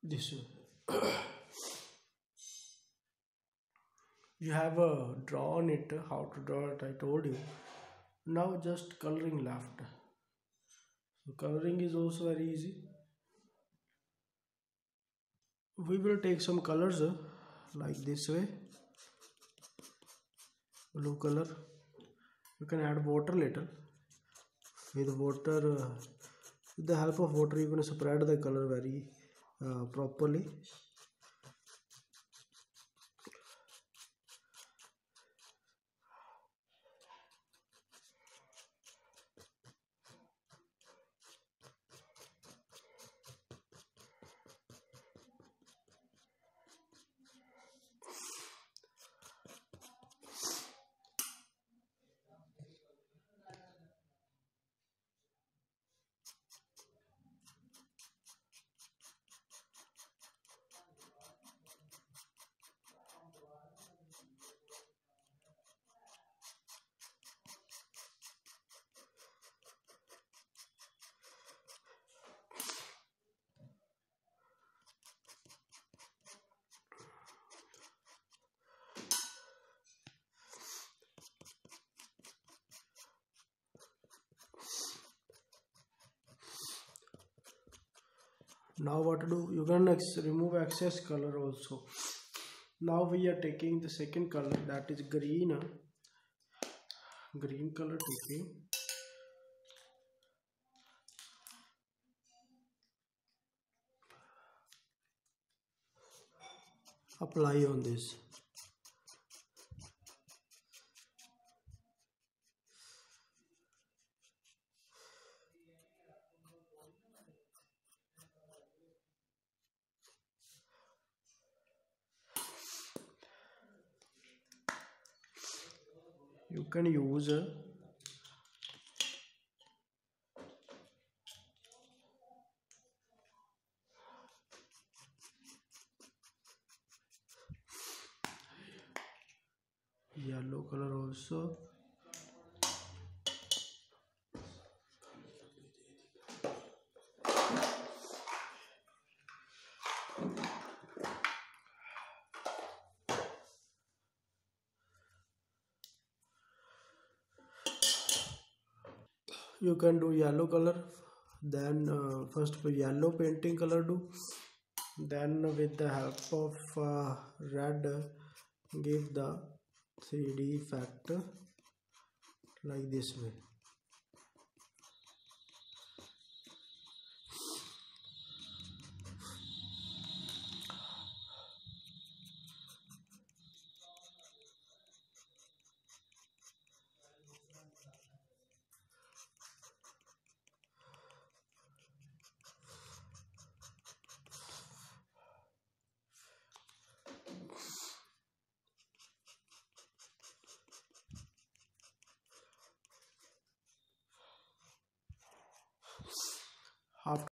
this way. You have drawn it, how to draw it I told you. Now just coloring left. So coloring is also very easy. We will take some colors like this way. Blue color. You can add water later. With water, with the help of water, you can spread the color very properly. Now what to do? You can remove excess color also. Now we are taking the second color, that is green. Green color taking. Apply on this. You can use yellow color also. You can do yellow color, then first yellow painting color do, then with the help of red give the 3D effect like this way. After